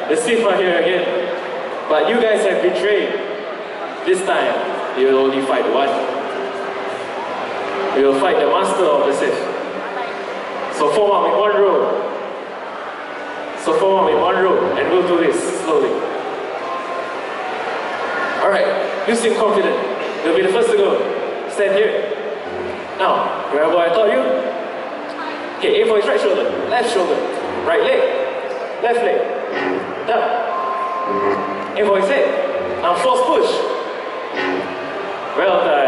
the Sith are here again. But you guys have betrayed. This time, you will only fight one. You will fight the master of the Sith. So form up in one row. And we'll do this slowly. Alright, you seem confident. You'll be the first to go. Stand here. Now, remember what I taught you? Okay, aim for his right shoulder, left shoulder, right leg, left leg, down. Aim for his head. Now force push. Well done.